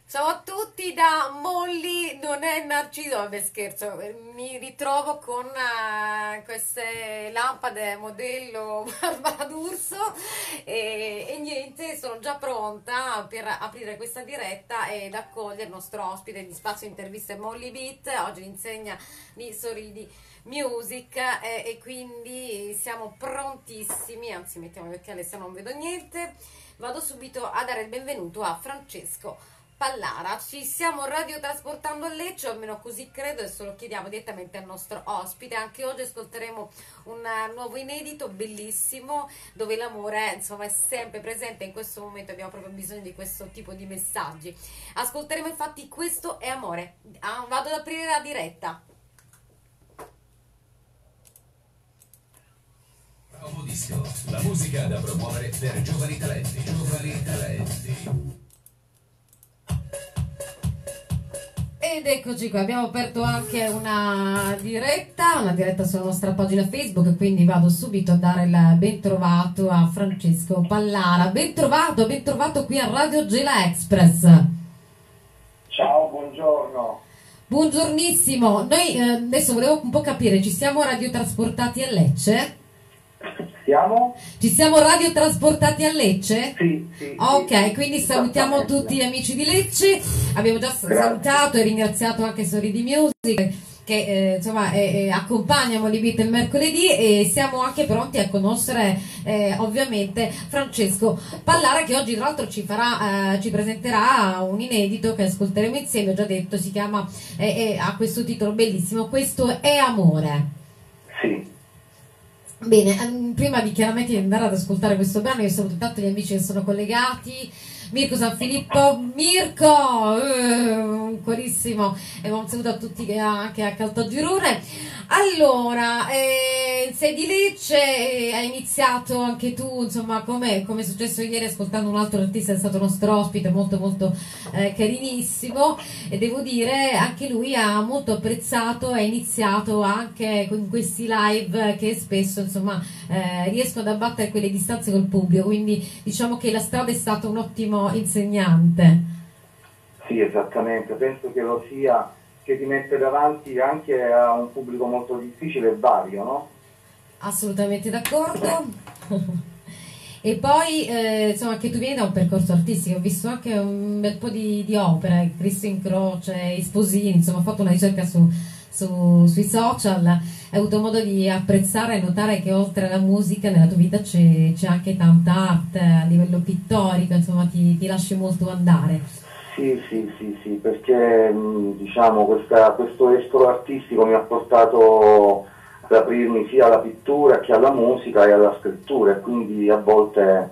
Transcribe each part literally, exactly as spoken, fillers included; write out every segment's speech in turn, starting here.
Ciao a tutti da Molly, non è Narciso, vabbè scherzo, mi ritrovo con eh, queste lampade modello Barbara D'Urso e, e niente, sono già pronta per aprire questa diretta ed accogliere il nostro ospite di Spazio Interviste Molly Beat, oggi insegna di Sorridi Music e, e quindi siamo prontissimi, anzi mettiamo gli occhiali se non vedo niente, vado subito a dare il benvenuto a Francesco Pallara. Ci stiamo radiotrasportando a Lecce, o almeno così credo, e se lo chiediamo direttamente al nostro ospite. Anche oggi ascolteremo un nuovo inedito bellissimo dove l'amore insomma è sempre presente. In questo momento abbiamo proprio bisogno di questo tipo di messaggi. Ascolteremo infatti Questo è amore. Ah, vado ad aprire la diretta. Nuovo disco, la musica da promuovere per giovani talenti. Giovani talenti. Ed eccoci qua, abbiamo aperto anche una diretta, una diretta sulla nostra pagina Facebook, quindi vado subito a dare il ben trovato a Francesco Pallara. Ben trovato, ben trovato qui a Radio Gela Express. Ciao, buongiorno. Buongiornissimo. Noi eh, adesso volevo un po' capire, ci siamo radiotrasportati a Lecce? Siamo? Ci siamo radiotrasportati a Lecce? Sì, sì. Ok, sì, quindi salutiamo tutti gli amici di Lecce. Abbiamo già Grazie. salutato e ringraziato anche Sorridi Music che eh, insomma eh, eh, accompagna Molly Beat il mercoledì, e siamo anche pronti a conoscere eh, ovviamente Francesco Pallara, che oggi tra l'altro ci farà eh, ci presenterà un inedito che ascolteremo insieme. Ho già detto, si chiama eh, eh, ha questo titolo bellissimo, Questo è amore. Sì. Bene, ehm, prima di chiaramente di andare ad ascoltare questo brano, io saluto tanto gli amici che sono collegati. Mirko San Filippo, Mirko, eh, un cuorissimo, e un saluto a tutti che ha anche a Caltagirone. Allora, eh, sei di Lecce, eh, hai iniziato anche tu, insomma, come come è successo ieri ascoltando un altro artista, è stato nostro ospite, molto molto eh, carinissimo, e devo dire anche lui ha molto apprezzato, ha iniziato anche con questi live che spesso insomma eh, riescono ad abbattere quelle distanze col pubblico, quindi diciamo che la strada è stata un ottimo insegnante. Sì, esattamente, penso che lo sia, che ti mette davanti anche a un pubblico molto difficile e vario, no? Assolutamente d'accordo. E poi eh, insomma anche tu vieni da un percorso artistico, ho visto anche un bel po' di, di opere, Cristo in Croce, Sposini, insomma ho fatto una ricerca su, su, sui social, hai avuto modo di apprezzare e notare che oltre alla musica nella tua vita c'è anche tanta arte a livello pittorico, insomma ti, ti lasci molto andare. Sì, sì, sì, sì, perché mh, diciamo questa, questo estro artistico mi ha portato ad aprirmi sia alla pittura che alla musica e alla scrittura, e quindi a volte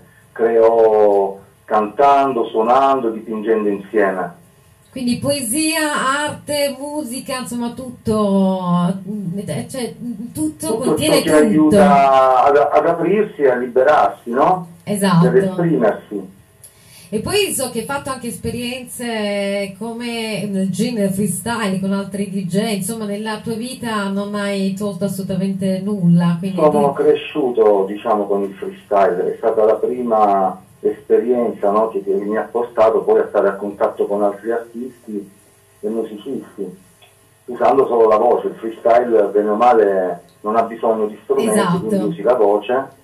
creo cantando, suonando, dipingendo insieme. Quindi poesia, arte, musica, insomma tutto, cioè tutto, Tutto contiene ciò che tutto. aiuta ad, ad aprirsi e a liberarsi, no? Esatto. Ad esprimersi. E poi so che hai fatto anche esperienze come nel genere freestyle con altri D J, insomma nella tua vita non hai tolto assolutamente nulla. Quindi Sono ti... cresciuto, diciamo, con il freestyle, è stata la prima esperienza, no, che, che mi ha portato poi a stare a contatto con altri artisti e musicisti, usando solo la voce. Il freestyle, bene o male, non ha bisogno di strumenti, Esatto. quindi usi la voce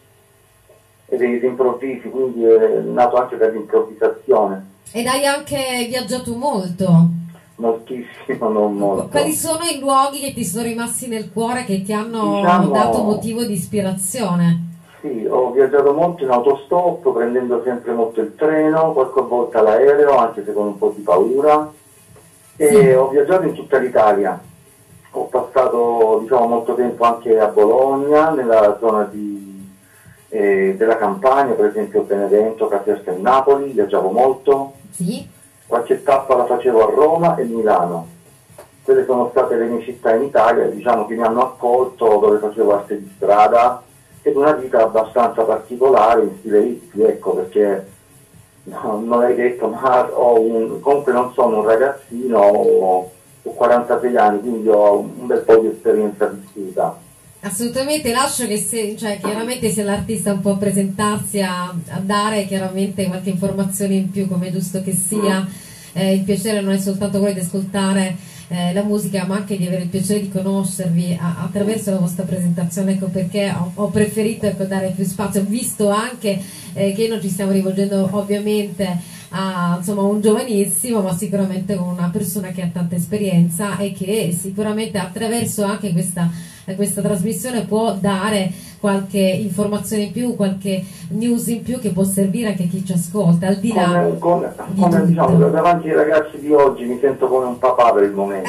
e dei improvvisi, quindi è nato anche dall'improvvisazione. Ed hai anche viaggiato molto. Moltissimo, non molto. Quali sono i luoghi che ti sono rimasti nel cuore, che ti hanno Diciamo, dato motivo di ispirazione? Sì, ho viaggiato molto in autostop, prendendo sempre molto il treno, qualche volta l'aereo, anche se con un po' di paura. E Sì. ho viaggiato in tutta l'Italia. Ho passato, diciamo, molto tempo anche a Bologna, nella zona di, eh, della Campania, per esempio Benevento, Caserta e Napoli, viaggiavo molto. Sì. Qualche tappa la facevo a Roma e Milano. Quelle sono state le mie città in Italia, diciamo, che mi hanno accolto, dove facevo arte di strada, ed una vita abbastanza particolare in stile hippie, ecco, perché no, non l'hai detto, ma ho un, comunque non sono un ragazzino, ho, ho quarantasei anni, quindi ho un bel po' di esperienza vissuta. Assolutamente, lascio che se, cioè, chiaramente se l'artista un po' presentarsi a, a dare chiaramente qualche informazione in più, come è giusto che sia. eh, il piacere non è soltanto quello di ascoltare eh, la musica, ma anche di avere il piacere di conoscervi a, attraverso la vostra presentazione. Ecco perché ho, ho preferito ecco, dare più spazio, visto anche eh, che noi ci stiamo rivolgendo ovviamente a insomma, un giovanissimo, ma sicuramente una persona che ha tanta esperienza e che sicuramente attraverso anche questa, questa trasmissione può dare qualche informazione in più, qualche news in più che può servire anche a chi ci ascolta, al di là come, come, di come diciamo, tutto. davanti ai ragazzi di oggi mi sento come un papà per il momento,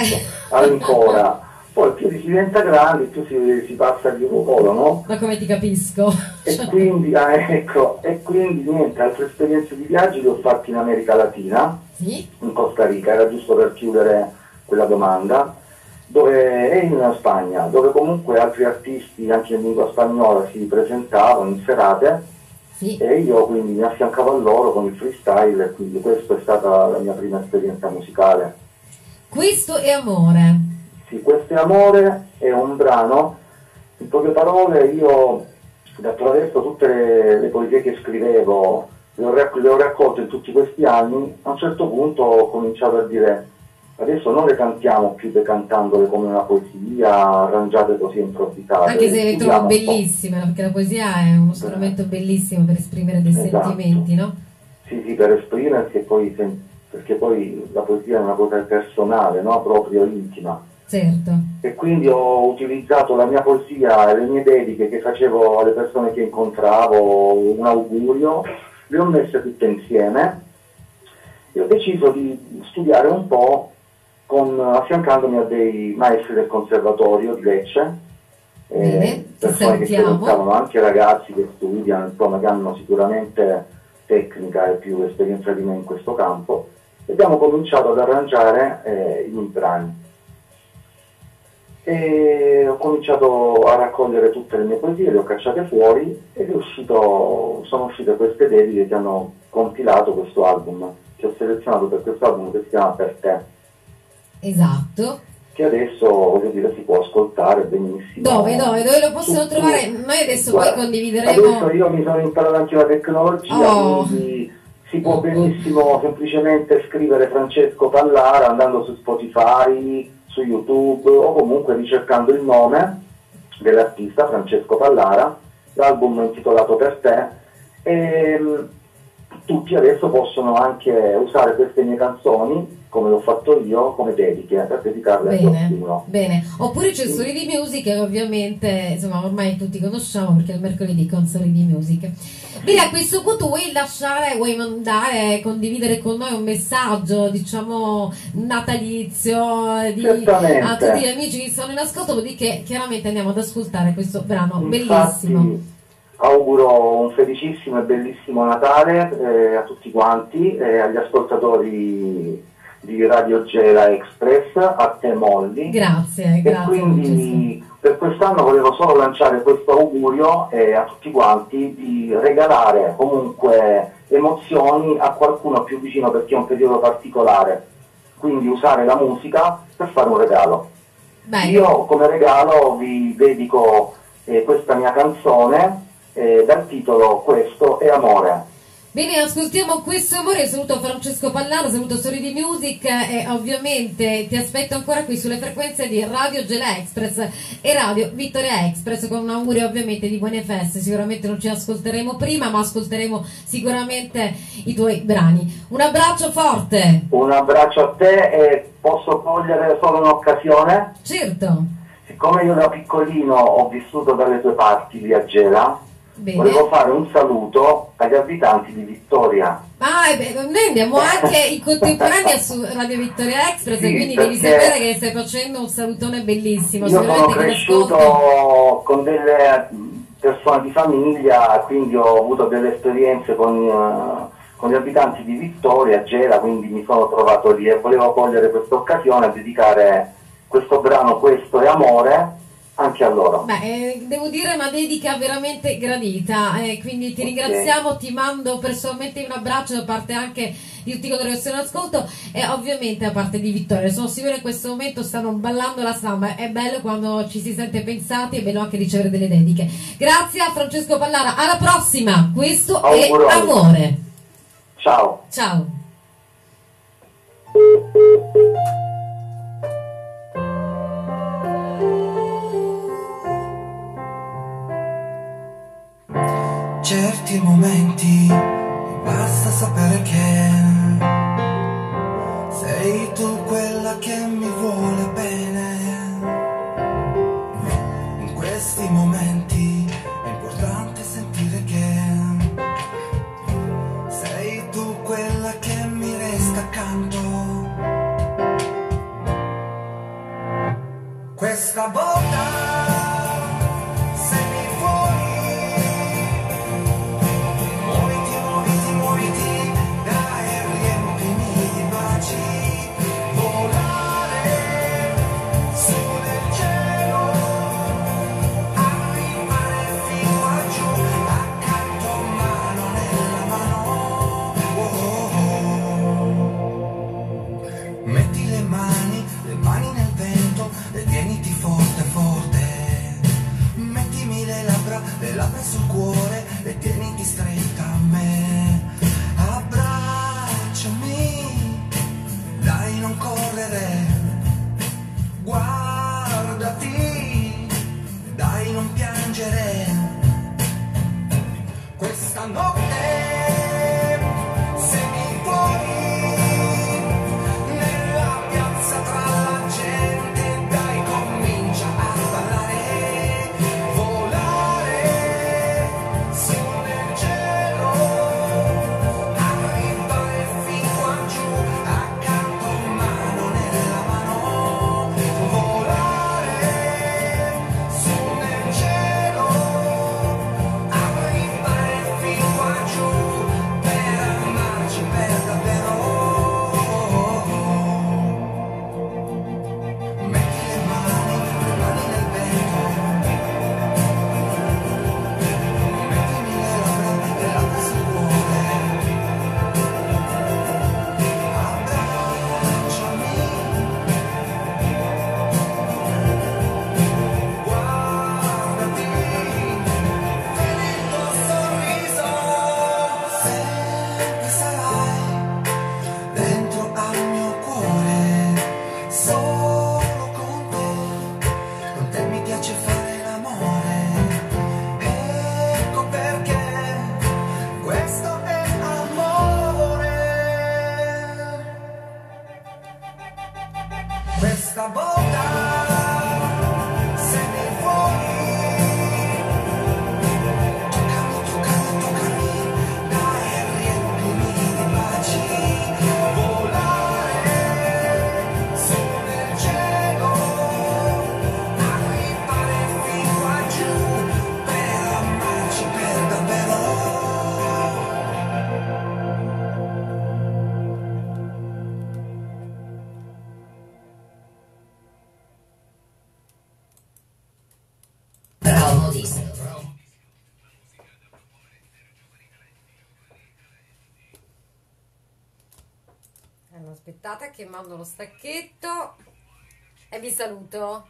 ancora. Poi più si diventa grandi, più si, si passa di ruolo, no? Ma come ti capisco? E quindi, ah, ecco, e quindi niente, altre esperienze di viaggi le ho fatte in America Latina, Sì? in Costa Rica, era giusto per chiudere quella domanda, dove, e in Spagna, dove comunque altri artisti anche in lingua spagnola si presentavano in serate, Sì. e io quindi mi affiancavo a loro con il freestyle, e quindi questa è stata la mia prima esperienza musicale. Questo è amore. Sì, Questo è amore è un brano, in poche parole io attraverso tutte le, le poesie che scrivevo, le ho, rac- le ho raccolte in tutti questi anni, a un certo punto ho cominciato a dire adesso non le cantiamo più decantandole come una poesia, arrangiate così improvvisate. Anche se le trovo Studiamo un po'. bellissime, perché la poesia è uno strumento bellissimo per esprimere dei Esatto. sentimenti, no? Sì, sì, per esprimersi e poi, sen- perché poi la poesia è una cosa personale, no? Proprio intima. Certo. E quindi ho utilizzato la mia poesia e le mie dediche che facevo alle persone che incontravo, un augurio, le ho messe tutte insieme e ho deciso di studiare un po' con, affiancandomi a dei maestri del conservatorio di Lecce, Bene, eh, ti persone che sentiamo. frequentavano, anche ragazzi che studiano, insomma, che hanno sicuramente tecnica e più esperienza di me in questo campo, e abbiamo cominciato ad arrangiare eh, i miei brani. E ho cominciato a raccogliere tutte le mie poesie, le ho cacciate fuori ed è uscito, sono uscite queste dediche che hanno compilato questo album, che ho selezionato per questo album che si chiama Per te, Esatto. che adesso voglio dire si può ascoltare benissimo. Dove, dove, dove lo possiamo Su- trovare? Noi adesso Guarda, poi condivideremo. Adesso io mi sono imparato anche la tecnologia, Oh. quindi si può benissimo semplicemente scrivere Francesco Pallara andando su Spotify, su YouTube o comunque ricercando il nome dell'artista Francesco Pallara, l'album è intitolato Per te, e mh, tutti adesso possono anche usare queste mie canzoni, come l'ho fatto io, come dediche, per dedicarle a Bene, qualcuno. bene. Oppure c'è Solidi Music, che ovviamente insomma ormai tutti conosciamo perché è il mercoledì con Solidi Music. Bene, a questo punto vuoi lasciare, vuoi mandare, condividere con noi un messaggio, diciamo, natalizio di, Certamente. a tutti gli amici che sono in ascolto, dopodiché chiaramente andiamo ad ascoltare questo brano Infatti, bellissimo. auguro un felicissimo e bellissimo Natale eh, a tutti quanti, eh, agli ascoltatori di Radio Gela Express, a te Molly. Grazie, E grazie. quindi per quest'anno volevo solo lanciare questo augurio eh, a tutti quanti di regalare comunque emozioni a qualcuno più vicino, perché è un periodo particolare, quindi usare la musica per fare un regalo. Bene. Io come regalo vi dedico eh, questa mia canzone eh, dal titolo Questo è amore. Bene, ascoltiamo Questo amore. Saluto Francesco Pallaro, saluto Solidi Music e ovviamente ti aspetto ancora qui sulle frequenze di Radio Gela Express e Radio Vittoria Express, con un augurio ovviamente di buone feste. Sicuramente non ci ascolteremo prima, ma ascolteremo sicuramente i tuoi brani. Un abbraccio forte. Un abbraccio a te e posso cogliere solo un'occasione? Certo. Siccome io da piccolino ho vissuto dalle tue parti lì a Gela, Bene. volevo fare un saluto agli abitanti di Vittoria. Ah, e beh, noi andiamo anche in contemporanea su Radio Vittoria Express, Sì, e quindi devi perché sapere che stai facendo un salutone bellissimo. Io sono Sicuramente chi cresciuto ascolta- con delle persone di famiglia, quindi ho avuto delle esperienze con, eh, con gli abitanti di Vittoria, Gela, quindi mi sono trovato lì e volevo cogliere questa occasione a dedicare questo brano Questo è amore anche a loro. Beh, eh, devo dire una dedica veramente gradita, eh, quindi ti Ok. ringraziamo, ti mando personalmente un abbraccio da parte anche di tutti coloro che sono in ascolto e ovviamente da parte di Vittoria. Sono sicura che in questo momento stanno ballando la samba, è bello quando ci si sente pensati, è bello anche ricevere delle dediche. Grazie a Francesco Pallara, alla prossima, questo Auguroni. è amore. Ciao. Ciao. questa volta se mi vuoi muoviti, muoviti, muoviti, dai, riempimi di baci, volare su nel cielo, arrivare fino a giù, accanto mano nella mano. Oh, oh. Metti le mani, le mani nel vento e tieniti forte, forte. Mettimi le labbra, le labbra sul cuore e tieniti stretta a me. Abbracciami, dai, non correre. Guardati, dai, non piangere. Questa notte, se mi vuoi, nella piazza tra la gente, dai, comincia a ballare, volare su nel cielo, arrivare fin qua giù, accanto mano nella mano, volare su nel cielo, arrivare fin qua giù, per amarci per davvero. Metti le mani, le mani nel vento, mettimi le labbra, le labbra sul cuore, abbracciami, guardati, vedi il tuo sorriso, sempre sarai dentro al mio cuore, solo con te, con te mi piace fare l'amore, ecco perché questo è amore. Questa volta, se mi vuoi, toccami, toccami, toccami, dai, riempimi di baci, volare su nel cielo, arrivare fin qua giù, per amarci per davvero. Promo disco. Allora, aspettate che mando lo stacchetto e vi saluto.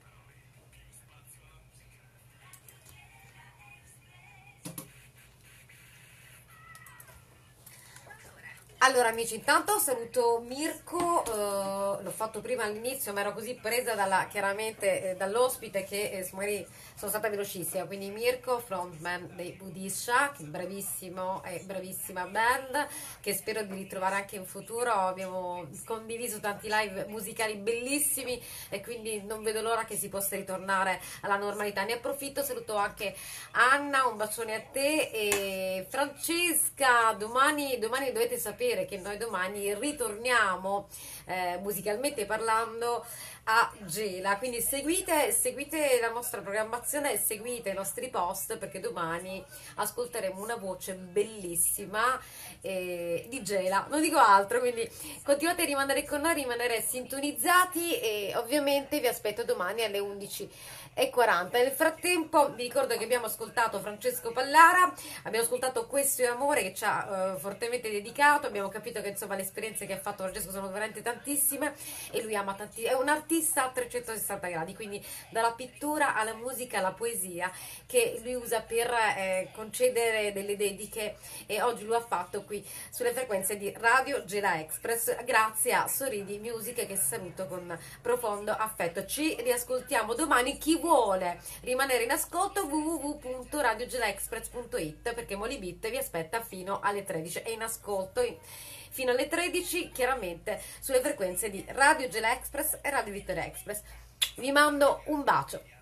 Allora amici, intanto saluto Mirko, eh, l'ho fatto prima all'inizio ma ero così presa dalla, chiaramente eh, dall'ospite che eh, magari sono stata velocissima, quindi Mirko, frontman dei Budisha, che bravissimo e bravissima band, che spero di ritrovare anche in futuro. Abbiamo condiviso tanti live musicali bellissimi e quindi non vedo l'ora che si possa ritornare alla normalità. Ne approfitto, saluto anche Anna, un bacione a te, e Francesca. Domani, domani dovete sapere che noi domani ritorniamo eh, musicalmente parlando a Gela, quindi seguite, seguite la nostra programmazione e seguite i nostri post, perché domani ascolteremo una voce bellissima eh, di Gela, non dico altro, quindi continuate a rimanere con noi, rimanere sintonizzati e ovviamente vi aspetto domani alle undici e quaranta. Nel frattempo vi ricordo che abbiamo ascoltato Francesco Pallara, abbiamo ascoltato Questo è amore, che ci ha eh, fortemente dedicato. Abbiamo capito che insomma le esperienze che ha fatto Francesco sono veramente tantissime e lui ama tanti, è un artista a trecentosessanta gradi, quindi dalla pittura alla musica alla poesia, che lui usa per eh, concedere delle dediche, e oggi lo ha fatto qui sulle frequenze di Radio Gela Express, grazie a Sorridi Music, che saluto con profondo affetto. Ci riascoltiamo domani. Chi vuole rimanere in ascolto, w w w punto radio gela express punto it, perché Molibit vi aspetta fino alle tredici, e in ascolto in, fino alle tredici chiaramente sulle frequenze di Radio Gela Express e Radio Vittoria Express. Vi mando un bacio.